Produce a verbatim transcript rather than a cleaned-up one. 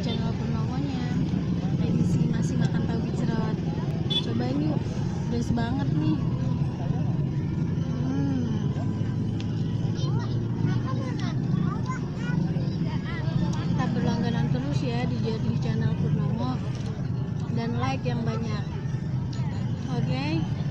channel Purnomonya. Lagi sih masih makan tahu gejrot. Cobain yuk, pedas banget nih. Hmm. Tetap berlangganan terus ya di, di channel Purnomo dan like yang banyak. Oke. Okay?